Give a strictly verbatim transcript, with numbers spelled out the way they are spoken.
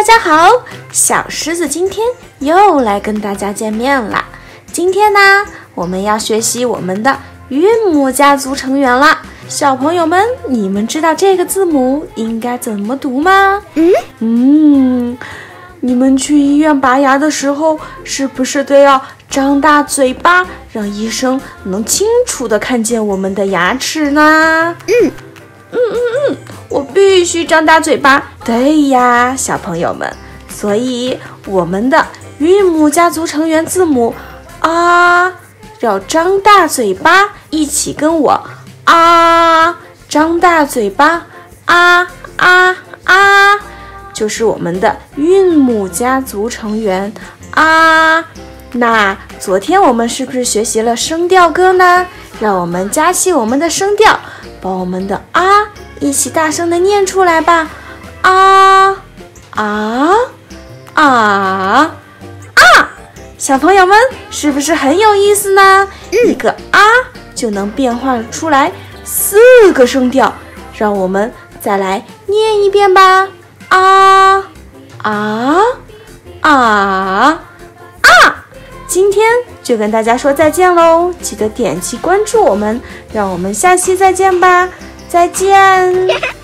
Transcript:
家好，小狮子今天又来跟大家见面了。今天呢，我们要学习我们的韵母家族成员了。小朋友们，你们知道这个字母应该怎么读吗？ 嗯嗯，你们去医院拔牙的时候，是不是都要张大嘴巴，让医生能清楚地看见我们的牙齿呢？ 嗯嗯嗯嗯，我必须张大嘴巴。对呀，小朋友们，所以我们的韵母家族成员字母啊，要张大嘴巴，一起跟我啊，张大嘴巴，啊啊啊，就是我们的韵母家族成员啊。那昨天我们是不是学习了声调歌呢？让我们加细我们的声调，把我们的啊一起大声的念出来吧。啊啊啊啊！小朋友们是不是很有意思呢？ 嗯、 一个啊就能变化出来四个声调，让我们再来念一遍吧。啊啊啊！今天就跟大家说再见喽，记得点击关注我们，让我们下期再见吧，再见。